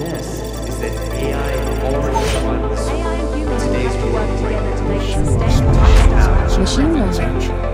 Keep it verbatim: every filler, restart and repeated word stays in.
this is that A I already runs A I and humans will today's have to work world. together to make sustainable lifestyle. Machine learning.